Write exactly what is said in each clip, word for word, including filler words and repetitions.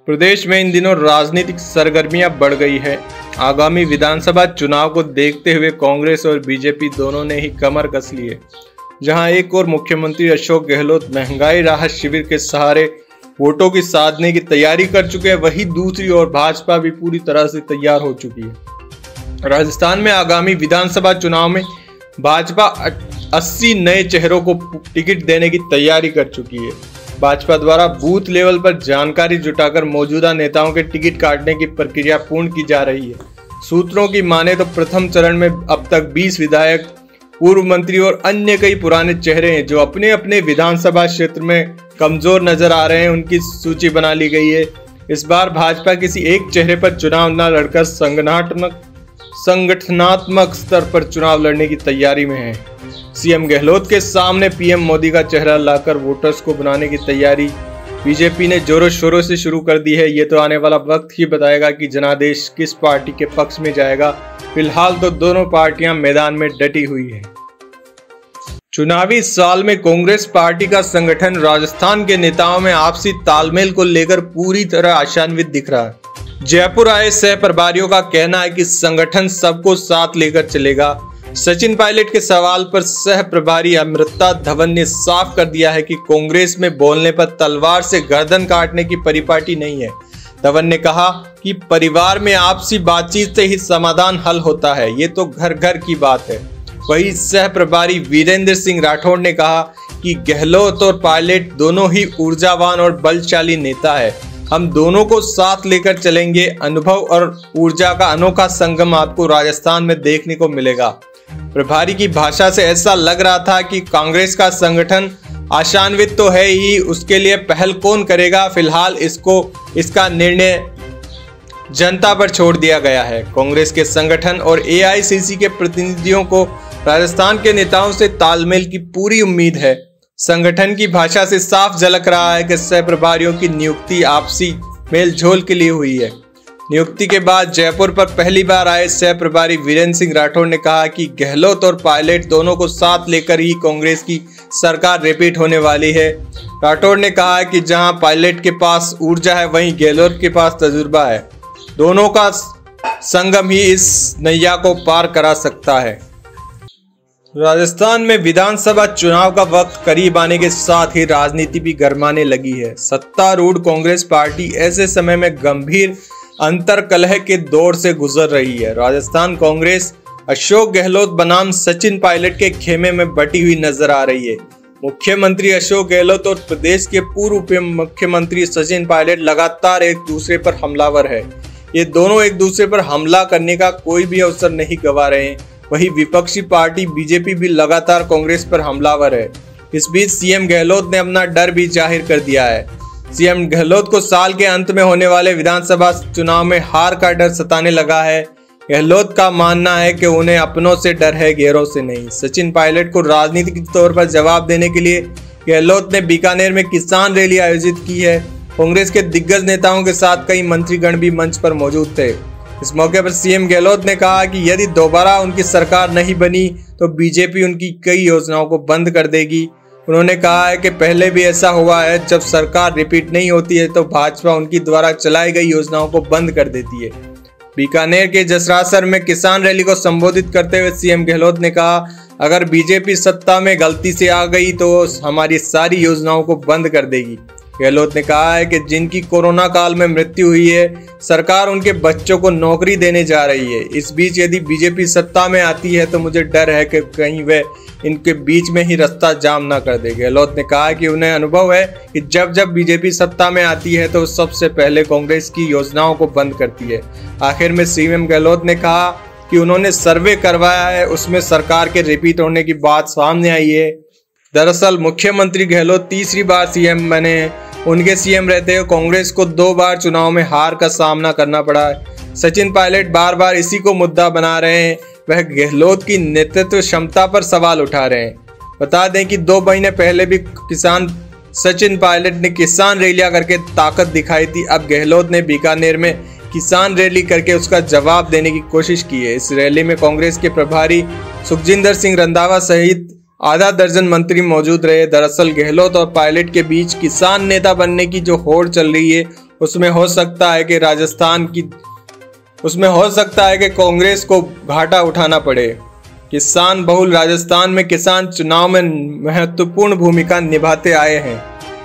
प्रदेश में इन दिनों राजनीतिक सरगर्मियां बढ़ गई है। आगामी विधानसभा चुनाव को देखते हुए कांग्रेस और बीजेपी दोनों ने ही कमर कस ली है। जहां एक और मुख्यमंत्री अशोक गहलोत महंगाई राहत शिविर के सहारे वोटों की साधने की तैयारी कर चुके हैं, वहीं दूसरी ओर भाजपा भी पूरी तरह से तैयार हो चुकी है। राजस्थान में आगामी विधानसभा चुनाव में भाजपा अस्सी नए चेहरों को टिकट देने की तैयारी कर चुकी है। भाजपा द्वारा बूथ लेवल पर जानकारी जुटाकर मौजूदा नेताओं के टिकट काटने की प्रक्रिया पूर्ण की जा रही है। सूत्रों की माने तो प्रथम चरण में अब तक बीस विधायक, पूर्व मंत्री और अन्य कई पुराने चेहरे हैं जो अपने अपने विधानसभा क्षेत्र में कमजोर नजर आ रहे हैं, उनकी सूची बना ली गई है। इस बार भाजपा किसी एक चेहरे पर चुनाव न लड़कर संगठनात्मक संगठनात्मक स्तर पर चुनाव लड़ने की तैयारी में है। सीएम गहलोत के सामने पीएम मोदी का चेहरा लाकर वोटर्स को बनाने की तैयारी बीजेपी ने जोरों शोरों से शुरू कर दी है। ये तो आने वाला वक्त ही बताएगा कि जनादेश किस पार्टी के पक्ष में जाएगा। फिलहाल तो दोनों पार्टियां मैदान में डटी हुई है। चुनावी साल में कांग्रेस पार्टी का संगठन राजस्थान के नेताओं में आपसी तालमेल को लेकर पूरी तरह आशान्वित दिख रहा है। जयपुर आए सह प्रभारियों का कहना है कि संगठन सबको साथ लेकर चलेगा। सचिन पायलट के सवाल पर सह प्रभारी अमृता धवन ने साफ कर दिया है कि कांग्रेस में बोलने पर तलवार से गर्दन काटने की परिपाटी नहीं है। धवन ने कहा कि परिवार में आपसी बातचीत से ही समाधान हल होता है, ये तो घर घर की बात है। वहीं सह प्रभारी वीरेंद्र सिंह राठौड़ ने कहा कि गहलोत और पायलट दोनों ही ऊर्जावान और बलशाली नेता है, हम दोनों को साथ लेकर चलेंगे। अनुभव और ऊर्जा का अनोखा संगम आपको राजस्थान में देखने को मिलेगा। प्रभारी की भाषा से ऐसा लग रहा था कि कांग्रेस का संगठन आशान्वित तो है ही, उसके लिए पहल कौन करेगा, फिलहाल इसको इसका निर्णय जनता पर छोड़ दिया गया है। कांग्रेस के संगठन और एआईसीसी के प्रतिनिधियों को राजस्थान के नेताओं से तालमेल की पूरी उम्मीद है। संगठन की भाषा से साफ झलक रहा है कि सह प्रभारियों की नियुक्ति आपसी मेलझोल के लिए हुई है। नियुक्ति के बाद जयपुर पर पहली बार आए सह प्रभारी वीरेंद्र सिंह राठौड़ ने कहा कि गहलोत और पायलट दोनों को साथ लेकर ही कांग्रेस की सरकार रिपीट होने वाली है। राठौड़ ने कहा कि जहां पायलट के पास ऊर्जा है, वहीं गहलोत के पास तजुर्बा है। दोनों का संगम ही इस नैया को पार करा सकता है। राजस्थान में विधानसभा चुनाव का वक्त करीब आने के साथ ही राजनीति भी गरमाने लगी है। सत्तारूढ़ कांग्रेस पार्टी ऐसे समय में गंभीर अंतर कलह के दौर से गुजर रही है। राजस्थान कांग्रेस अशोक गहलोत बनाम सचिन पायलट के खेमे में बटी हुई नजर आ रही है। मुख्यमंत्री अशोक गहलोत और प्रदेश के पूर्व उप मुख्यमंत्री सचिन पायलट लगातार एक दूसरे पर हमलावर है। ये दोनों एक दूसरे पर हमला करने का कोई भी अवसर नहीं गंवा रहे हैं। वहीं विपक्षी पार्टी बीजेपी भी लगातार कांग्रेस पर हमलावर है। इस बीच सीएम गहलोत ने अपना डर भी जाहिर कर दिया है। सीएम गहलोत को साल के अंत में होने वाले विधानसभा चुनाव में हार का डर सताने लगा है। गहलोत का मानना है कि उन्हें अपनों से डर है, गैरों से नहीं। सचिन पायलट को राजनीतिक तौर पर जवाब देने के लिए गहलोत ने बीकानेर में किसान रैली आयोजित की है। कांग्रेस के दिग्गज नेताओं के साथ कई मंत्रीगण भी मंच पर मौजूद थे। इस मौके पर सीएम गहलोत ने कहा कि यदि दोबारा उनकी सरकार नहीं बनी तो बीजेपी उनकी कई योजनाओं को बंद कर देगी। उन्होंने कहा है कि पहले भी ऐसा हुआ है, जब सरकार रिपीट नहीं होती है तो भाजपा उनकी द्वारा चलाई गई योजनाओं को बंद कर देती है। बीकानेर के जसरासर में किसान रैली को संबोधित करते हुए सीएम गहलोत ने कहा, अगर बीजेपी सत्ता में गलती से आ गई तो हमारी सारी योजनाओं को बंद कर देगी। गहलोत ने कहा है कि जिनकी कोरोना काल में मृत्यु हुई है, सरकार उनके बच्चों को नौकरी देने जा रही है। इस बीच यदि बीजेपी सत्ता में आती है तो मुझे डर है कि कहीं वे इनके बीच में ही रास्ता जाम ना कर दे। गहलोत ने कहा कि उन्हें अनुभव है कि जब जब बीजेपी सत्ता में आती है तो सबसे पहले कांग्रेस की योजनाओं को बंद करती है। आखिर में सीएम गहलोत ने कहा कि उन्होंने सर्वे करवाया है, उसमें सरकार के रिपीट होने की बात सामने आई है। दरअसल मुख्यमंत्री गहलोत तीसरी बार सीएम बने हैं। उनके सीएम रहते हुए कांग्रेस को दो बार चुनाव में हार का सामना करना पड़ा है। सचिन पायलट बार बार इसी को मुद्दा बना रहे हैं। वह गहलोत की नेतृत्व क्षमता पर सवाल उठा रहे हैं। बता दें कि दो महीने पहले भी किसान सचिन पायलट ने किसान रैलियां करके ताकत दिखाई थी। अब गहलोत ने बीकानेर में किसान रैली करके उसका जवाब देने की कोशिश की है। इस रैली में कांग्रेस के प्रभारी सुखजिंदर सिंह रंधावा सहित आधा दर्जन मंत्री मौजूद रहे। दरअसल गहलोत और पायलट के बीच किसान नेता बनने की जो होड़ चल रही है उसमें हो सकता है कि राजस्थान की उसमें हो सकता है कि कांग्रेस को घाटा उठाना पड़े। किसान बहुल राजस्थान में किसान चुनाव में महत्वपूर्ण भूमिका निभाते आए हैं।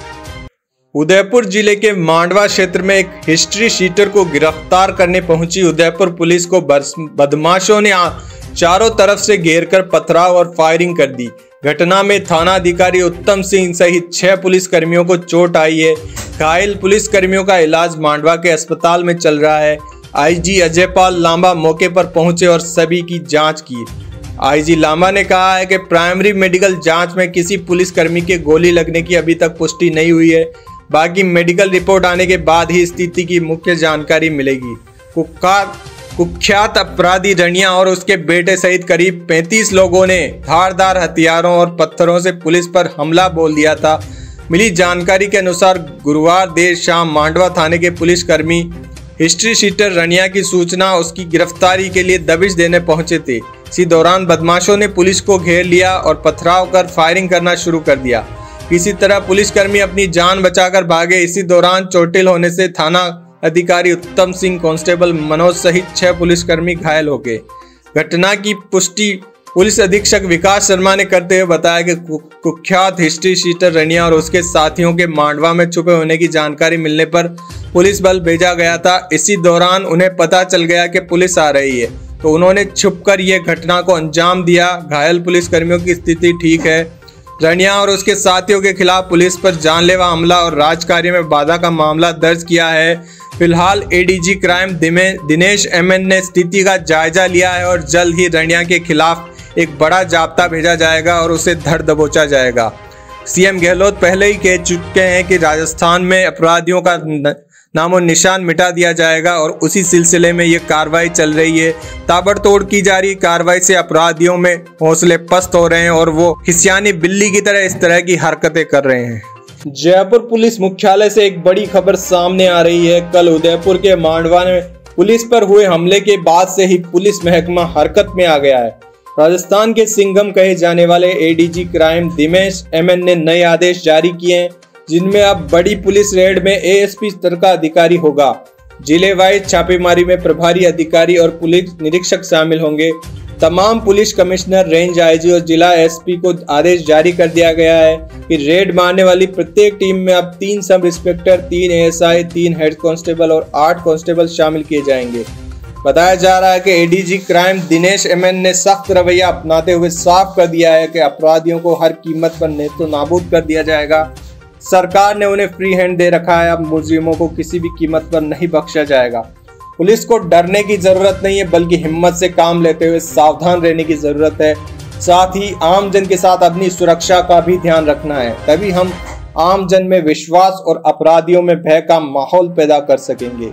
उदयपुर जिले के मांडवा क्षेत्र में एक हिस्ट्री शीटर को गिरफ्तार करने पहुंची उदयपुर पुलिस को बदमाशों ने चारों तरफ से घेरकर पथराव और फायरिंग कर दी। घटना में थाना अधिकारी उत्तम सिंह सहित छह पुलिस कर्मियों को चोट आई है। घायल पुलिस कर्मियों का इलाज मांडवा के अस्पताल में चल रहा है। आईजी अजयपाल लांबा मौके पर पहुंचे और सभी की जांच की। आईजी लांबा ने कहा है कि प्राइमरी मेडिकल जांच में किसी पुलिसकर्मी के गोली लगने की अभी तक पुष्टि नहीं हुई है। बाकी मेडिकल रिपोर्ट आने के बाद ही स्थिति की मुख्य जानकारी मिलेगी। कुख्यात कुख्यात अपराधी रनिया और उसके बेटे सहित करीब पैंतीस लोगों ने धारदार हथियारों और पत्थरों से पुलिस पर हमला बोल दिया था। मिली जानकारी के अनुसार गुरुवार देर शाम मांडवा थाने के पुलिसकर्मी हिस्ट्री शीटर रनिया की सूचना उसकी गिरफ्तारी के लिए दबिश देने पहुंचे थे। इसी दौरान बदमाशों ने पुलिस को घेर लिया और पथराव कर फायरिंग करना शुरू कर दिया। किसी तरह पुलिसकर्मी अपनी जान बचाकर भागे। इसी दौरान चोटिल होने से थाना अधिकारी उत्तम सिंह, कांस्टेबल मनोज सहित छह पुलिसकर्मी घायल हो गए। घटना की पुष्टि पुलिस अधीक्षक विकास शर्मा ने करते हुए बताया कि कुख्यात हिस्ट्री शीटर रनिया और उसके साथियों के मांडवा में छुपे होने की जानकारी मिलने पर पुलिस बल भेजा गया था। इसी दौरान उन्हें पता चल गया कि पुलिस आ रही है, तो उन्होंने छुपकर ये घटना को अंजाम दिया। घायल पुलिसकर्मियों की स्थिति ठीक है। रनिया और उसके साथियों के खिलाफ पुलिस पर जानलेवा हमला और राजकार्य में बाधा का मामला दर्ज किया है। फिलहाल एडीजी क्राइम दिनेश एमएन ने स्थिति का जायजा लिया है और जल्द ही रनिया के खिलाफ एक बड़ा जाब्ता भेजा जाएगा और उसे धर दबोचा जाएगा। सीएम गहलोत पहले ही कह चुके हैं कि राजस्थान में अपराधियों का नामो निशान मिटा दिया जाएगा और उसी सिलसिले में ये कार्रवाई चल रही है। ताबड़तोड़ की जा रही कार्रवाई से अपराधियों में हौसले पस्त हो रहे हैं और वो हिस्यानी बिल्ली की तरह इस तरह की हरकतें कर रहे हैं। जयपुर पुलिस मुख्यालय से एक बड़ी खबर सामने आ रही है। कल उदयपुर के मांडवा में पुलिस पर हुए हमले के बाद से ही पुलिस महकमा हरकत में आ गया है। राजस्थान के सिंघम कहे जाने वाले एडीजी क्राइम दिनेश एमएन ने नए आदेश जारी किए हैं, जिनमें अब बड़ी पुलिस रेड में एएसपी स्तर का अधिकारी होगा। जिले वाइज छापेमारी में प्रभारी अधिकारी और पुलिस निरीक्षक शामिल होंगे। तमाम पुलिस कमिश्नर, रेंज आईजी और जिला एसपी को आदेश जारी कर दिया गया है कि रेड मारने वाली प्रत्येक टीम में अब तीन सब इंस्पेक्टर, तीन एएसआई, तीन हेड कांस्टेबल और आठ कांस्टेबल शामिल किए जाएंगे। बताया जा रहा है कि एडीजी क्राइम दिनेश एमएन ने सख्त रवैया अपनाते हुए साफ कर दिया है कि अपराधियों को हर कीमत पर नेस्तो नाबूद कर दिया जाएगा। सरकार ने उन्हें फ्री हैंड दे रखा है। अब मुजरिमों को किसी भी कीमत पर नहीं बख्शा जाएगा। पुलिस को डरने की जरूरत नहीं है, बल्कि हिम्मत से काम लेते हुए सावधान रहने की जरूरत है। साथ ही आम जन के साथ अपनी सुरक्षा का भी ध्यान रखना है, तभी हम आम जन में विश्वास और अपराधियों में भय का माहौल पैदा कर सकेंगे।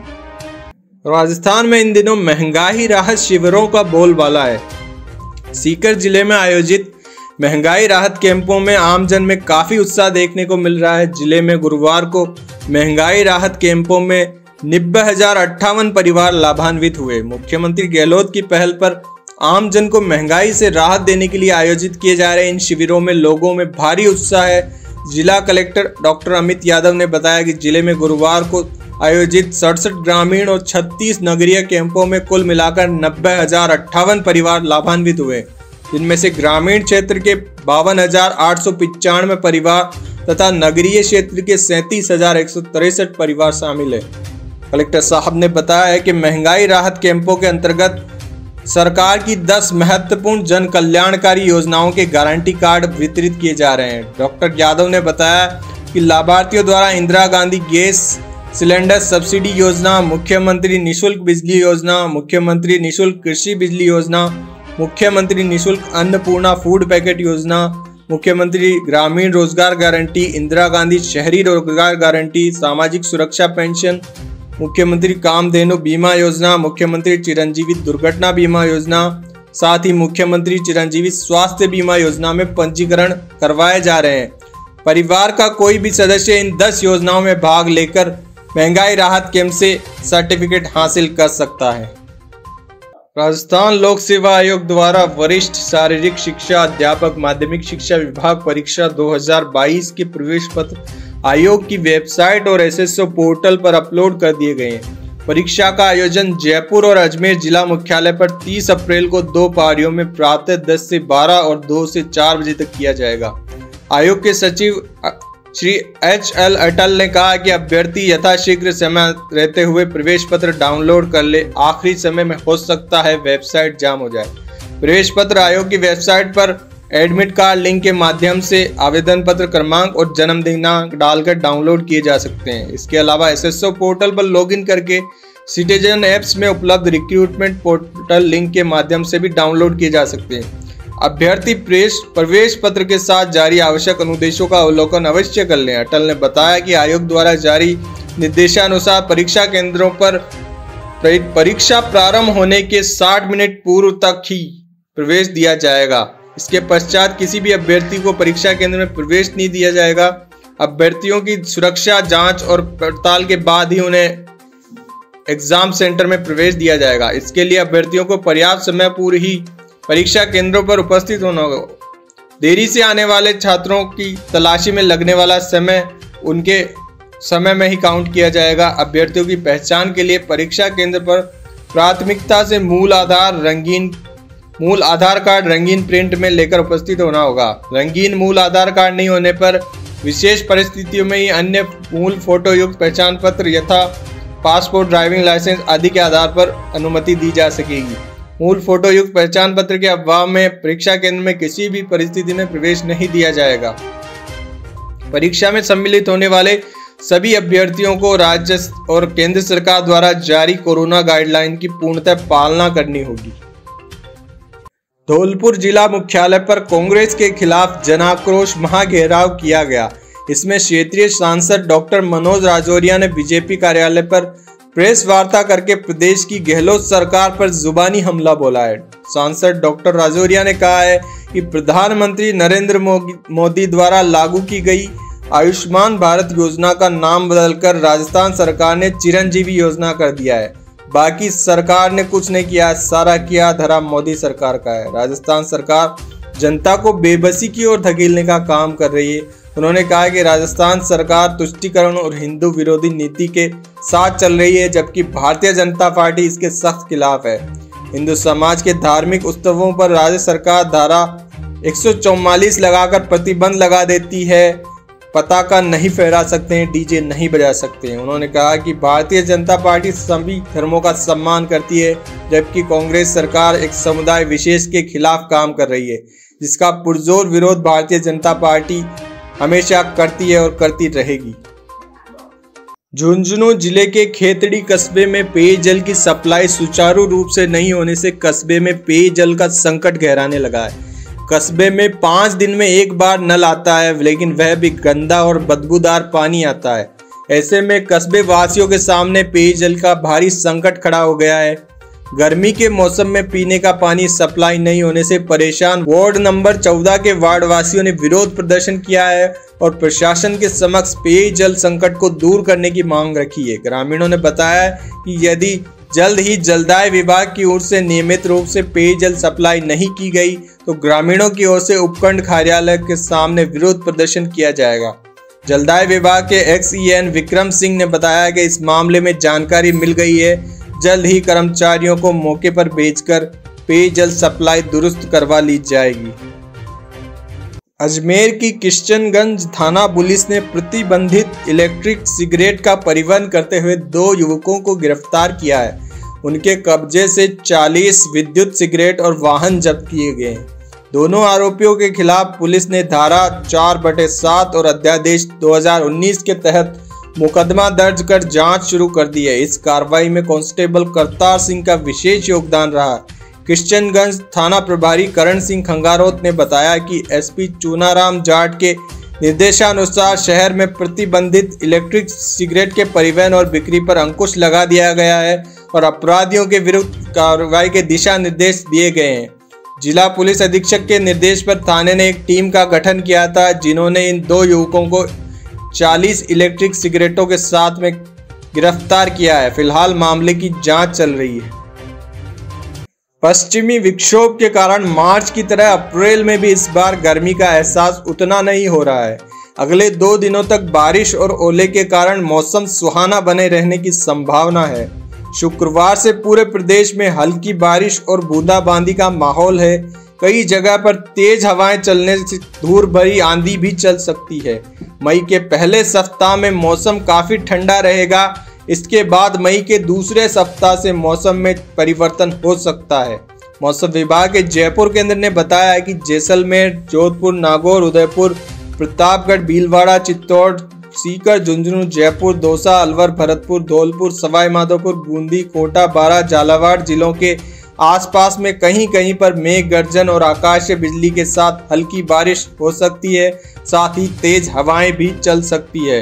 राजस्थान में इन दिनों महंगाई राहत शिविरों का बोलबाला है। सीकर जिले में आयोजित महंगाई राहत कैंपों में आमजन में काफी उत्साह देखने को मिल रहा है। जिले में गुरुवार को महंगाई राहत कैंपों में नब्बे हजार अट्ठावन परिवार लाभान्वित हुए। मुख्यमंत्री गहलोत की पहल पर आमजन को महंगाई से राहत देने के लिए आयोजित किए जा रहे इन शिविरों में लोगों में भारी उत्साह है। जिला कलेक्टर डॉक्टर अमित यादव ने बताया कि जिले में गुरुवार को आयोजित सड़सठ ग्रामीण और छत्तीस नगरीय कैंपों में कुल मिलाकर नब्बे हजार अट्ठावन परिवार लाभान्वित हुए, जिनमें से ग्रामीण क्षेत्र के बावन हजार आठ सौ पिचानवे परिवार तथा नगरीय क्षेत्र के सैंतीस हजार एक सौ तिरसठ परिवार शामिल है। कलेक्टर साहब ने बताया है कि महंगाई राहत कैंपों के अंतर्गत सरकार की दस महत्वपूर्ण जन कल्याणकारी योजनाओं के गारंटी कार्ड वितरित किए जा रहे हैं। डॉक्टर यादव ने बताया कि लाभार्थियों द्वारा Indira Gandhi gas cylinder subsidy योजना, मुख्यमंत्री निःशुल्क बिजली योजना, मुख्यमंत्री निःशुल्क कृषि बिजली योजना, मुख्यमंत्री निःशुल्क अन्नपूर्णा फूड पैकेट योजना, मुख्यमंत्री ग्रामीण रोजगार गारंटी, इंदिरा गांधी शहरी रोजगार गारंटी, सामाजिक सुरक्षा पेंशन, मुख्यमंत्री कामधेनु बीमा योजना, मुख्यमंत्री चिरंजीवी दुर्घटना बीमा योजना, साथ ही मुख्यमंत्री चिरंजीवी स्वास्थ्य बीमा योजना में पंजीकरण करवाए जा रहे हैं। परिवार का कोई भी सदस्य इन दस योजनाओं में भाग लेकर महंगाई राहत कैंप से सर्टिफिकेट हासिल कर सकता है। राजस्थान लोक सेवा आयोग द्वारा वरिष्ठ शारीरिक शिक्षा अध्यापक माध्यमिक शिक्षा विभाग परीक्षा दो हज़ार बाईस के प्रवेश पत्र आयोग की वेबसाइट और एसएसओ पोर्टल पर अपलोड कर दिए गए हैं। परीक्षा का आयोजन जयपुर और अजमेर जिला मुख्यालय पर तीस अप्रैल को दो पारियों में प्रातः दस से बारह और दो से चार बजे तक किया जाएगा। आयोग के सचिव श्री एच एल अटल ने कहा कि अभ्यर्थी यथाशीघ्र समय रहते हुए प्रवेश पत्र डाउनलोड कर ले, आखिरी समय में हो सकता है वेबसाइट जाम हो जाए। प्रवेश पत्र आयोग की वेबसाइट पर एडमिट कार्ड लिंक के माध्यम से आवेदन पत्र क्रमांक और जन्म दिनांक डालकर डाउनलोड किए जा सकते हैं। इसके अलावा एसएसओ पोर्टल पर लॉगिन करके सिटीजन एप्स में उपलब्ध रिक्रूटमेंट पोर्टल लिंक के माध्यम से भी डाउनलोड किए जा सकते हैं। अभ्यर्थी प्रवेश पत्र के साथ जारी आवश्यक अनुदेशों का अवलोकन अवश्य कर लें। अटल ने बताया कि आयोग द्वारा जारी निर्देशानुसार परीक्षा केंद्रों पर परीक्षा प्रारंभ होने के साठ मिनट पूर्व तक ही प्रवेश दिया जाएगा। इसके पश्चात किसी भी अभ्यर्थी को परीक्षा केंद्र में प्रवेश नहीं दिया जाएगा। अभ्यर्थियों की सुरक्षा जांच और पड़ताल के बाद ही उन्हें एग्जाम सेंटर में प्रवेश दिया जाएगा। इसके लिए अभ्यर्थियों को पर्याप्त समय पूर्व ही परीक्षा केंद्रों पर उपस्थित होना होगा। देरी से आने वाले छात्रों की तलाशी में लगने वाला समय उनके समय में ही काउंट किया जाएगा। अभ्यर्थियों की पहचान के लिए परीक्षा केंद्र पर प्राथमिकता से मूल आधार रंगीन मूल आधार कार्ड रंगीन प्रिंट में लेकर उपस्थित होना होगा। रंगीन मूल आधार कार्ड नहीं होने पर विशेष परिस्थितियों में ही अन्य मूल फोटो युक्त पहचान पत्र यथा पासपोर्ट, ड्राइविंग लाइसेंस आदि के आधार पर अनुमति दी जा सकेगी। मूल फोटो युक्त पहचान पत्र के अभाव में परीक्षा केंद्र में किसी भी परिस्थिति में प्रवेश नहीं दिया जाएगा। परीक्षा में सम्मिलित होने वाले सभी अभ्यर्थियों को राज्य और केंद्र सरकार द्वारा जारी कोरोना गाइडलाइन की पूर्णतः पालना करनी होगी। धौलपुर जिला मुख्यालय पर कांग्रेस के खिलाफ जनाक्रोश महाघेराव किया गया। इसमें क्षेत्रीय सांसद डॉक्टर मनोज राजौरिया ने बीजेपी कार्यालय पर प्रेस वार्ता करके प्रदेश की गहलोत सरकार पर जुबानी हमला बोला है। सांसद डॉक्टर राजौरिया ने कहा है कि प्रधानमंत्री नरेंद्र मोदी द्वारा लागू की गई आयुष्मान भारत योजना का नाम बदलकर राजस्थान सरकार ने चिरंजीवी योजना कर दिया है। बाकी सरकार ने कुछ नहीं किया, सारा किया धरा मोदी सरकार का है। राजस्थान सरकार जनता को बेबसी की ओर धकेलने का काम कर रही है। उन्होंने कहा कि राजस्थान सरकार तुष्टीकरण और हिंदू विरोधी नीति के साथ चल रही है, जबकि भारतीय जनता पार्टी इसके सख्त खिलाफ है। हिंदू समाज के धार्मिक उत्सवों पर राज्य सरकार धारा एक सौ चौवालीस लगाकर प्रतिबंध लगा देती है। पताका नहीं फहरा सकते हैं, डीजे नहीं बजा सकते हैं। उन्होंने कहा कि भारतीय जनता पार्टी सभी धर्मों का सम्मान करती है, जबकि कांग्रेस सरकार एक समुदाय विशेष के खिलाफ काम कर रही है, जिसका पुरजोर विरोध भारतीय जनता पार्टी हमेशा करती है और करती रहेगी। झुंझुनू जिले के खेतड़ी कस्बे में पेयजल की सप्लाई सुचारू रूप से नहीं होने से कस्बे में पेयजल का संकट गहराने लगा है। कस्बे में पाँच दिन में एक बार नल आता है, लेकिन वह भी गंदा और बदबूदार पानी आता है। ऐसे में कस्बे वासियों के सामने पेयजल का भारी संकट खड़ा हो गया है। गर्मी के मौसम में पीने का पानी सप्लाई नहीं होने से परेशान वार्ड नंबर चौदह के वार्ड वासियों ने विरोध प्रदर्शन किया है और प्रशासन के समक्ष पेयजल संकट को दूर करने की मांग रखी है। ग्रामीणों ने बताया कि यदि जल्द ही जलदाय विभाग की ओर से नियमित रूप से पेयजल सप्लाई नहीं की गई तो ग्रामीणों की ओर से उपखंड कार्यालय के सामने विरोध प्रदर्शन किया जाएगा। जलदाय विभाग के X E N Vikram Singh ने बताया कि इस मामले में जानकारी मिल गई है। जल्द ही कर्मचारियों को मौके पर भेजकर पेयजल सप्लाई दुरुस्त करवा ली जाएगी। अजमेर की किशनगंज थाना पुलिस ने प्रतिबंधित इलेक्ट्रिक सिगरेट का परिवहन करते हुए दो युवकों को गिरफ्तार किया है। उनके कब्जे से चालीस विद्युत सिगरेट और वाहन जब्त किए गए हैं। दोनों आरोपियों के खिलाफ पुलिस ने धारा चार बटे सात और अध्यादेश दो हज़ार उन्नीस के तहत मुकदमा दर्ज कर जांच शुरू कर दी है। इस कार्रवाई में कांस्टेबल करतार सिंह का विशेष योगदान रहा। किशनगंज थाना प्रभारी करण सिंह खंगारोत ने बताया कि एसपी चूनाराम जाट के निर्देशानुसार शहर में प्रतिबंधित इलेक्ट्रिक सिगरेट के परिवहन और बिक्री पर अंकुश लगा दिया गया है और अपराधियों के विरुद्ध कार्रवाई के दिशा निर्देश दिए गए हैं। जिला पुलिस अधीक्षक के निर्देश पर थाने ने एक टीम का गठन किया था, जिन्होंने इन दो युवकों को चालीस इलेक्ट्रिक सिगरेटों के साथ में गिरफ्तार किया है। फिलहाल मामले की जांच चल रही है। पश्चिमी विक्षोभ के कारण मार्च की तरह अप्रैल में भी इस बार गर्मी का एहसास उतना नहीं हो रहा है। अगले दो दिनों तक बारिश और ओले के कारण मौसम सुहाना बने रहने की संभावना है। शुक्रवार से पूरे प्रदेश में हल्की बारिश और बूंदाबांदी का माहौल है। कई जगह पर तेज हवाएं चलने से धूल भरी आंधी भी चल सकती है। मई के पहले सप्ताह में मौसम काफी ठंडा रहेगा। इसके बाद मई के दूसरे सप्ताह से मौसम में परिवर्तन हो सकता है। मौसम विभाग के जयपुर केंद्र ने बताया है कि जैसलमेर, जोधपुर, नागौर, उदयपुर, प्रतापगढ़, भीलवाड़ा, चित्तौड़, सीकर, झुंझुनू, जयपुर, दौसा, अलवर, भरतपुर, धौलपुर, सवाई माधोपुर, बूंदी, कोटा, बारां, झालावाड़ जिलों के आसपास में कहीं कहीं पर मेघ गर्जन और आकाशीय बिजली के साथ हल्की बारिश हो सकती है। साथ ही तेज हवाएं भी चल सकती है।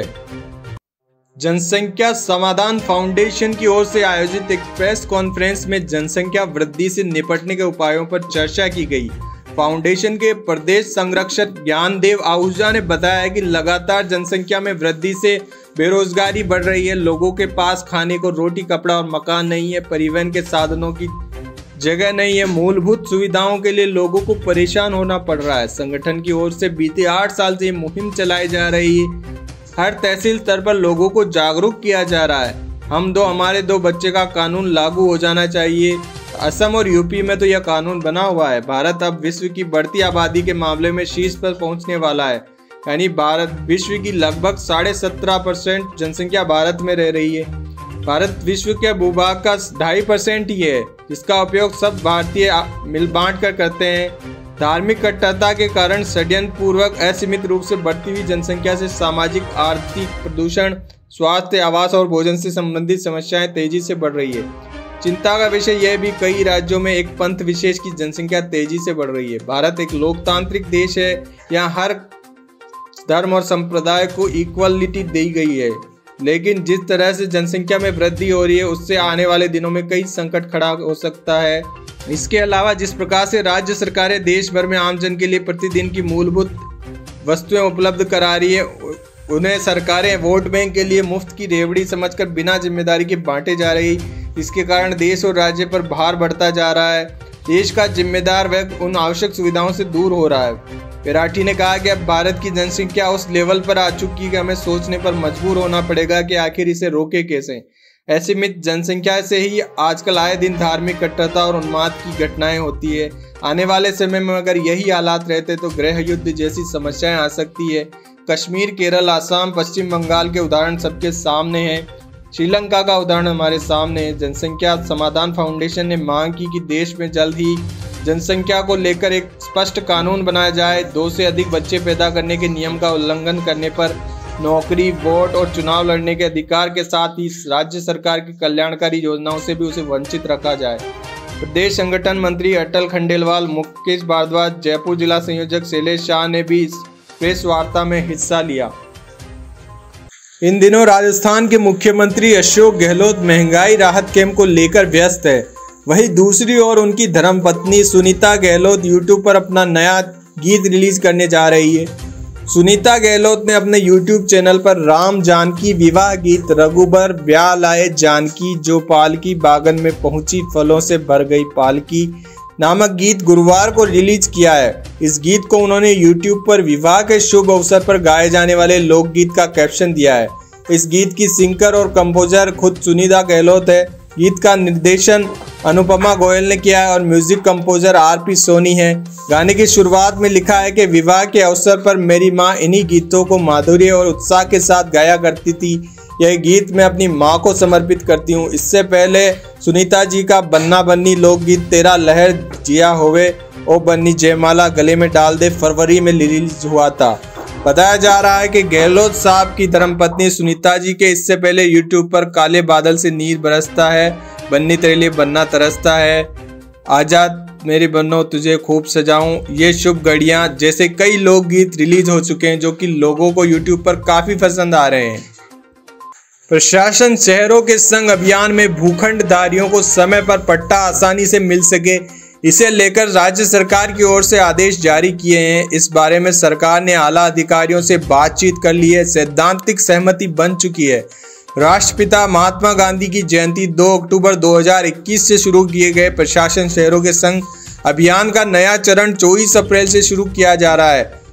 जनसंख्या समाधान फाउंडेशन की ओर से आयोजित एक प्रेस कॉन्फ्रेंस में जनसंख्या वृद्धि से निपटने के उपायों पर चर्चा की गई। फाउंडेशन के प्रदेश संरक्षक ज्ञानदेव आहूजा ने बताया कि लगातार जनसंख्या में वृद्धि से बेरोजगारी बढ़ रही है। लोगों के पास खाने को रोटी, कपड़ा और मकान नहीं है। परिवहन के साधनों की जगह नहीं है। मूलभूत सुविधाओं के लिए लोगों को परेशान होना पड़ रहा है। संगठन की ओर से बीते आठ साल से ये मुहिम चलाई जा रही है। हर तहसील स्तर पर लोगों को जागरूक किया जा रहा है। हम दो हमारे दो बच्चे का कानून लागू हो जाना चाहिए। असम और यूपी में तो यह कानून बना हुआ है। भारत अब विश्व की बढ़ती आबादी के मामले में शीर्ष पर पहुंचने वाला है। यानी भारत विश्व की लगभग साढ़े सत्रह परसेंट जनसंख्या भारत में रह रही है। भारत विश्व के भूभाग का ढाई परसेंट ही है, जिसका उपयोग सब भारतीय मिल बांट कर करते हैं। धार्मिक कट्टरता के कारण षड्यंत्र पूर्वक असीमित रूप से बढ़ती हुई जनसंख्या से सामाजिक, आर्थिक, प्रदूषण, स्वास्थ्य, आवास और भोजन से संबंधित समस्याएं तेजी से बढ़ रही है। चिंता का विषय यह भी कई राज्यों में एक पंथ विशेष की जनसंख्या तेजी से बढ़ रही है। भारत एक लोकतांत्रिक देश है। यहाँ हर धर्म और संप्रदाय को इक्वलिटी दी गई है, लेकिन जिस तरह से जनसंख्या में वृद्धि हो रही है उससे आने वाले दिनों में कई संकट खड़ा हो सकता है। इसके अलावा जिस प्रकार से राज्य सरकारें देश भर में आमजन के लिए प्रतिदिन की मूलभूत वस्तुएं उपलब्ध करा रही है, उन्हें सरकारें वोट बैंक के लिए मुफ्त की रेवड़ी समझकर बिना जिम्मेदारी के बांटे जा रही। इसके कारण देश और राज्य पर भार बढ़ता जा रहा है। देश का जिम्मेदार वर्ग उन आवश्यक सुविधाओं से दूर हो रहा है। पिराठी ने कहा कि अब भारत की जनसंख्या उस लेवल पर आ चुकी है कि हमें सोचने पर मजबूर होना पड़ेगा कि आखिर इसे रोके कैसे। असीमित जनसंख्या से ही आजकल आए दिन धार्मिक कट्टरता और उन्माद की घटनाएं होती है। आने वाले समय में अगर यही हालात रहते तो गृह युद्ध जैसी समस्याएं आ सकती है। कश्मीर, केरल, आसाम, पश्चिम बंगाल के उदाहरण सबके सामने हैं। श्रीलंका का उदाहरण हमारे सामने है। जनसंख्या समाधान फाउंडेशन ने मांग की कि देश में जल्द ही जनसंख्या को लेकर एक स्पष्ट कानून बनाया जाए। दो से अधिक बच्चे पैदा करने के नियम का उल्लंघन करने पर नौकरी, वोट और चुनाव लड़ने के अधिकार के साथ ही राज्य सरकार की कल्याणकारी योजनाओं से भी उसे वंचित रखा जाए। प्रदेश संगठन मंत्री अटल खंडेलवाल, मुकेश भारद्वाज, जयपुर जिला संयोजक शैलेश शाह ने भी इस प्रेस वार्ता में हिस्सा लिया। इन दिनों राजस्थान के मुख्यमंत्री अशोक गहलोत महंगाई राहत कैंप को लेकर व्यस्त है। वहीं दूसरी ओर उनकी धर्मपत्नी सुनीता गहलोत यूट्यूब पर अपना नया गीत रिलीज करने जा रही है। सुनीता गहलोत ने अपने यूट्यूब चैनल पर राम जानकी विवाह गीत रघुबर ब्याह लाए जानकी जो पालकी बागन में पहुंची फलों से भर गई पालकी नामक गीत गुरुवार को रिलीज किया है। इस गीत को उन्होंने यूट्यूब पर विवाह के शुभ अवसर पर गाए जाने वाले लोकगीत का कैप्शन दिया है। इस गीत की सिंगर और कंपोजर खुद सुनीता गहलोत है। गीत का निर्देशन अनुपमा गोयल ने किया है और music composer R P Soni है। गाने की शुरुआत में लिखा है कि विवाह के अवसर पर मेरी माँ इन्हीं गीतों को माधुर्य और उत्साह के साथ गाया करती थी। यह गीत मैं अपनी माँ को समर्पित करती हूँ। इससे पहले सुनीता जी का बन्ना बन्नी लोकगीत तेरा लहर जिया होवे ओ बन्नी जयमाला गले में डाल दे फरवरी में रिलीज हुआ था। बताया जा रहा है कि गहलोत साहब की धर्मपत्नी सुनीता जी के इससे पहले यूट्यूब पर काले बादल से नीर बरसता है, बन्नी तेरे लिए बन्ना तरसता है, आजाद मेरी बन्नो तुझे खूब सजाऊं, ये शुभ घड़ियां जैसे कई लोकगीत रिलीज हो चुके हैं जो कि लोगों को यूट्यूब पर काफी पसंद आ रहे हैं। प्रशासन शहरों के संग अभियान में भूखंडधारियों को समय पर पट्टा आसानी से मिल सके, इसे लेकर राज्य सरकार की ओर से आदेश जारी किए हैं। इस बारे में सरकार ने आला अधिकारियों से बातचीत कर ली है। सैद्धांतिक सहमति बन चुकी है। राष्ट्रपिता महात्मा गांधी की जयंती दो अक्टूबर दो हज़ार इक्कीस से शुरू किए गए प्रशासन शहरों के संग अभियान का नया चरण चौबीस अप्रैल से शुरू किया जा रहा है।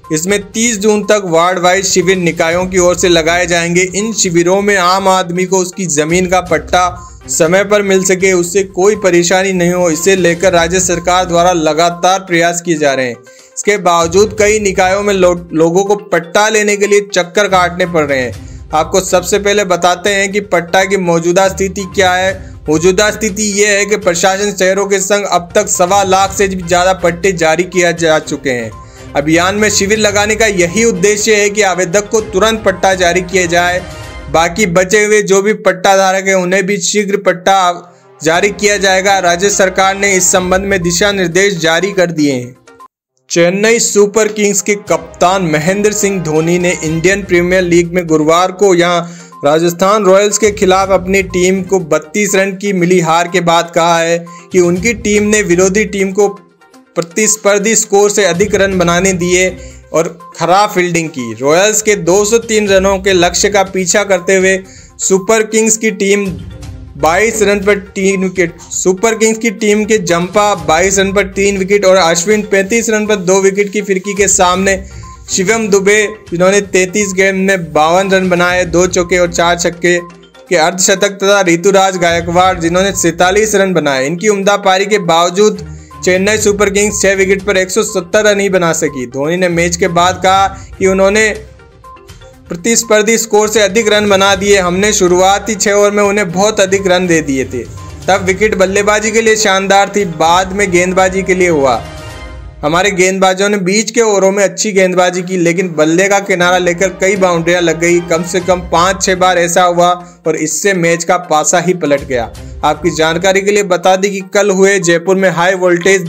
इसमें तीस जून तक वार्ड वाइज शिविर निकायों की ओर से लगाए जाएंगे। इन शिविरों में आम आदमी को उसकी जमीन का पट्टा समय पर मिल सके, उससे कोई परेशानी नहीं हो, इसे लेकर राज्य सरकार द्वारा लगातार प्रयास किए जा रहे हैं। इसके बावजूद कई निकायों में लो, लोगों को पट्टा लेने के लिए चक्कर काटने पड़ रहे हैं। आपको सबसे पहले बताते हैं कि पट्टा की मौजूदा स्थिति क्या है। मौजूदा स्थिति ये है कि प्रशासन शहरों के संग अब तक सवा लाख से भी ज्यादा पट्टे जारी किया जा चुके हैं। अभियान में शिविर लगाने का यही उद्देश्य है कि आवेदक को तुरंत पट्टा जारी किया जाए। बाकी बचे हुए जो भी पट्टा धारक है उन्हें भी शीघ्र पट्टा जारी किया जाएगा। राज्य सरकार ने इस संबंध में दिशा निर्देश जारी कर दिए हैं। चेन्नई सुपर किंग्स के कप्तान महेंद्र सिंह धोनी ने इंडियन प्रीमियर लीग में गुरुवार को यहां राजस्थान रॉयल्स के खिलाफ अपनी टीम को बत्तीस रन की मिली हार के बाद कहा है कि उनकी टीम ने विरोधी टीम को प्रतिस्पर्धी स्कोर से अधिक रन बनाने दिए और खराब फील्डिंग की। रॉयल्स के दो सौ तीन रनों के लक्ष्य का पीछा करते हुए सुपर किंग्स की टीम बाईस रन पर तीन विकेट सुपर किंग्स की टीम के जंपा बाईस रन पर तीन विकेट और अश्विन पैंतीस रन पर दो विकेट की फिरकी के सामने शिवम दुबे जिन्होंने तैंतीस गेंद में बावन रन बनाए, दो चौके और चार छक्के के अर्धशतक तथा ऋतुराज गायकवाड़ जिन्होंने सैंतालीस रन बनाए। इनकी उम्दा पारी के बावजूद चेन्नई सुपर किंग्स छह विकेट पर एक सौ सत्तर रन ही बना सकी। धोनी ने मैच के बाद कहा कि उन्होंने प्रतिस्पर्धी स्कोर से अधिक रन बना दिए। हमने शुरुआती छह ओवर में उन्हें बहुत अधिक रन दे दिए थे। तब विकेट बल्लेबाजी के लिए शानदार थी, बाद में गेंदबाजी के लिए हुआ। हमारे गेंदबाजों ने बीच के ओवरों में अच्छी गेंदबाजी की, लेकिन बल्ले का किनारा लेकर कई बाउंड्रियां लग गई। कम से कम पाँच छह बार ऐसा हुआ और इससे मैच का पासा ही पलट गया। आपकी जानकारी के लिए बता दें कि कल हुए जयपुर में high voltage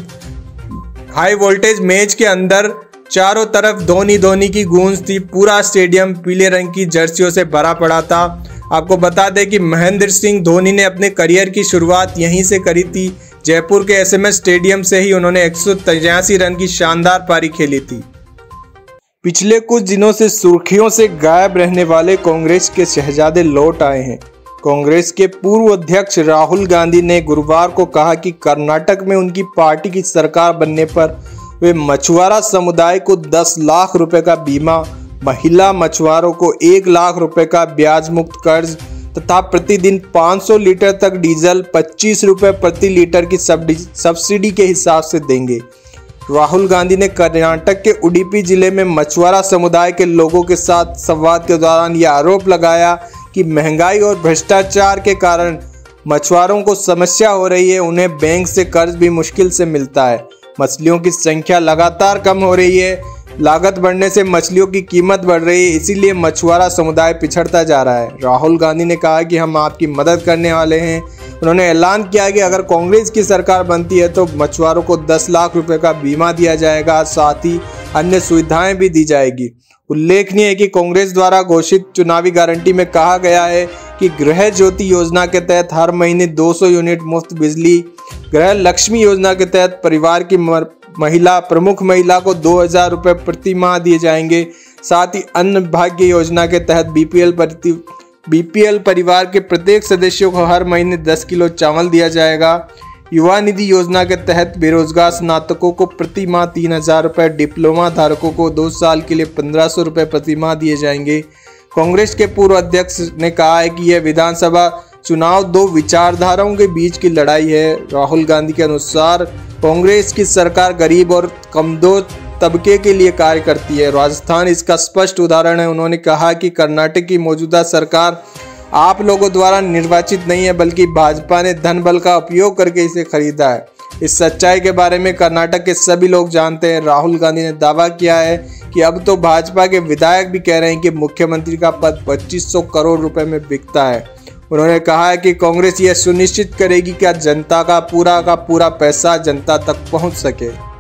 high voltage match के अंदर चारों तरफ धोनी धोनी की गूंज थी। पूरा स्टेडियम पीले रंग की जर्सियों से भरा पड़ा था। आपको बता दें कि महेंद्र सिंह धोनी ने अपने करियर की शुरुआत यहीं से करी थी। जयपुर के एसएमएस स्टेडियम से ही उन्होंने एक सौ तिरासी रन की शानदार पारी खेली थी। पिछले कुछ दिनों से सुर्खियों से गायब रहने वाले कांग्रेस के शहजादे लौट आए हैं। कांग्रेस के पूर्व अध्यक्ष राहुल गांधी ने गुरुवार को कहा कि कर्नाटक में उनकी पार्टी की सरकार बनने पर वे मछुआरा समुदाय को दस लाख रुपए का बीमा, महिला मछुआरों को एक लाख रुपए का ब्याज मुक्त कर्ज तथा प्रतिदिन पाँच सौ लीटर तक डीजल पच्चीस रुपए प्रति लीटर की सब्सिडी के हिसाब से देंगे। राहुल गांधी ने कर्नाटक के उडुपी जिले में मछुआरा समुदाय के लोगों के साथ संवाद के दौरान यह आरोप लगाया कि महंगाई और भ्रष्टाचार के कारण मछुआरों को समस्या हो रही है। उन्हें बैंक से कर्ज भी मुश्किल से मिलता है। मछलियों की संख्या लगातार कम हो रही है। लागत बढ़ने से मछलियों की कीमत बढ़ रही है, इसीलिए मछुआरा समुदाय पिछड़ता जा रहा है। राहुल गांधी ने कहा कि हम आपकी मदद करने वाले हैं। उन्होंने ऐलान किया कि अगर कांग्रेस की सरकार बनती है तो मछुआरों को दस लाख रुपए का बीमा दिया जाएगा, साथ ही अन्य सुविधाएं भी दी जाएगी। उल्लेखनीय है कि कांग्रेस द्वारा घोषित चुनावी गारंटी में कहा गया है कि गृह ज्योति योजना के तहत हर महीने दो सौ यूनिट मुफ्त बिजली, गृह लक्ष्मी योजना के तहत परिवार की महिला प्रमुख महिला को दो हजार रुपये प्रति माह दिए जाएंगे। साथ ही अन्न भाग्य योजना के तहत बीपीएल प्रति बीपीएल परिवार के प्रत्येक सदस्यों को हर महीने दस किलो चावल दिया जाएगा। युवा निधि योजना के तहत बेरोजगार स्नातकों को प्रति माह तीन हजार रुपये, डिप्लोमा धारकों को दो साल के लिए पंद्रह सौ रुपये प्रति माह दिए जाएंगे। कांग्रेस के पूर्व अध्यक्ष ने कहा है कि यह विधानसभा चुनाव दो विचारधाराओं के बीच की लड़ाई है। राहुल गांधी के अनुसार कांग्रेस की सरकार गरीब और कमजोर तबके के लिए कार्य करती है। राजस्थान इसका स्पष्ट उदाहरण है। उन्होंने कहा कि कर्नाटक की मौजूदा सरकार आप लोगों द्वारा निर्वाचित नहीं है, बल्कि भाजपा ने धन बल का उपयोग करके इसे खरीदा है। इस सच्चाई के बारे में कर्नाटक के सभी लोग जानते हैं। राहुल गांधी ने दावा किया है कि अब तो भाजपा के विधायक भी कह रहे हैं कि मुख्यमंत्री का पद पच्चीस सौ करोड़ रुपए में बिकता है। उन्होंने कहा है कि कांग्रेस यह सुनिश्चित करेगी कि जनता का पूरा का पूरा पैसा जनता तक पहुंच सके।